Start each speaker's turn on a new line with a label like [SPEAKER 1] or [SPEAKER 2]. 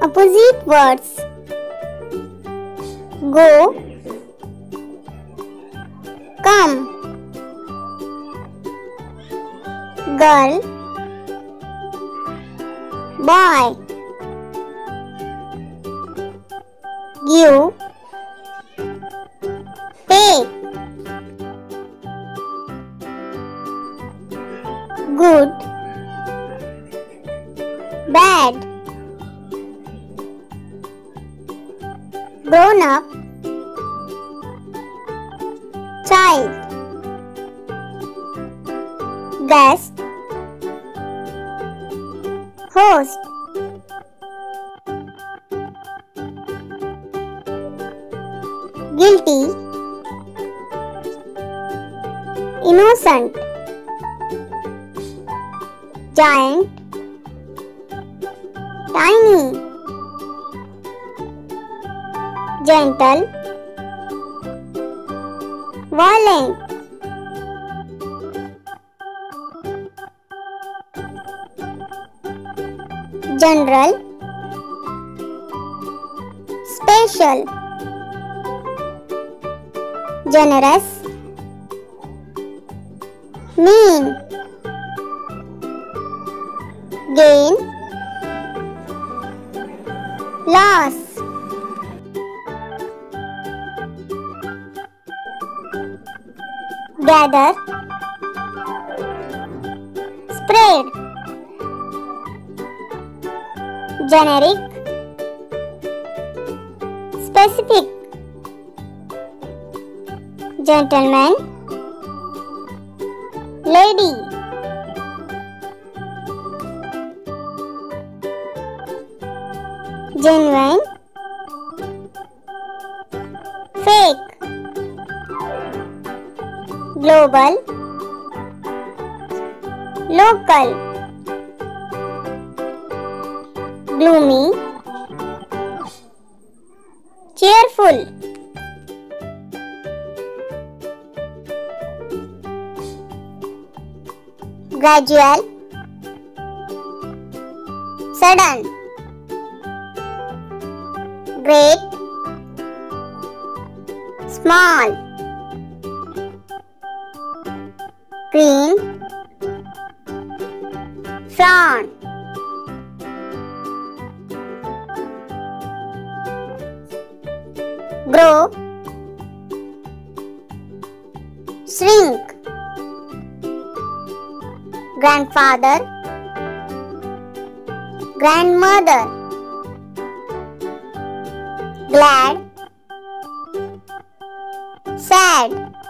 [SPEAKER 1] Opposite words. Go, come. Girl, boy. Give, take. Good, bad. Grown up, child. Guest, host. Guilty, innocent. Giant, tiny. Gentle, violent. General, special. Generous, mean. Gain, loss. Gather, spread. Generic, specific. Gentleman, lady. Genuine, fake. Global, local. Gloomy, cheerful. Gradual, sudden. Great, small. Green, frown. Grow, shrink. Grandfather, grandmother. Glad, sad.